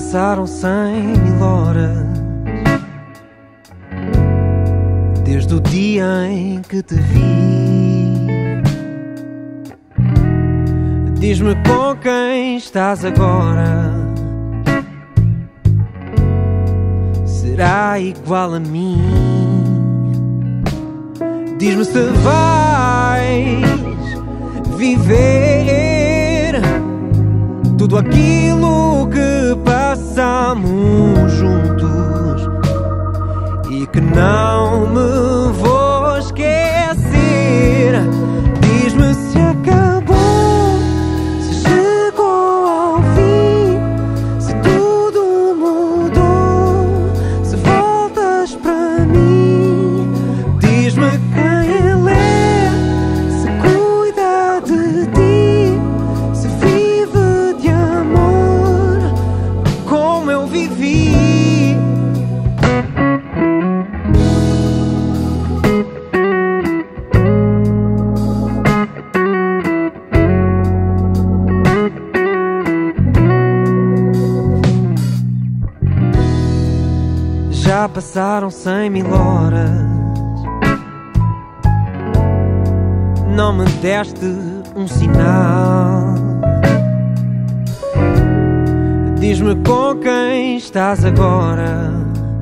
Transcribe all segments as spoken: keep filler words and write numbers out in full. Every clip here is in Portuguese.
passaram cem mil horas desde o dia em que te vi. Diz-me com quem estás agora. Será igual a mim? Diz-me se vais viver tudo aquilo que passamos juntos e que não me vou esquecer. Diz-me se acabou, se chegou ao fim, se tudo mudou, se voltas para mim. Diz-me quem ele é, se cuida de ti, se vive de amor como eu vivi. Já passaram cem mil horas, não me deste um sinal. Diz-me com quem estás agora.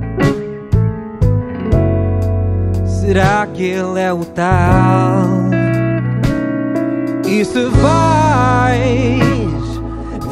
Será que ele é o tal? E se vais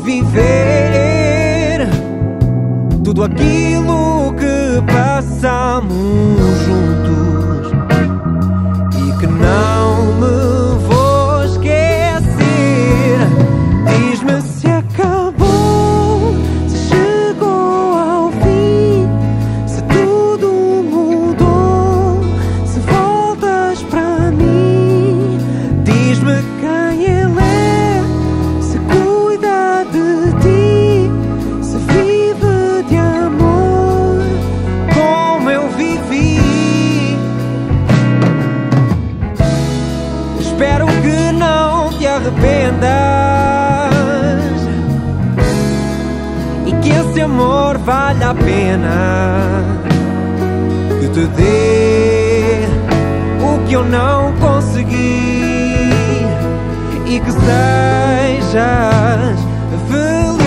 viver tudo aquilo que passamos juntos e que não me vou esquecer. Diz-me se acabou, se chegou ao fim, se tudo mudou, se voltas para mim. Diz-me quem ele é, se cuida de ti, se vive de amor como eu vivi. Espero que não te arrependas e que esse amor valha a pena, que te dê o que eu não consegui e que sejas feliz.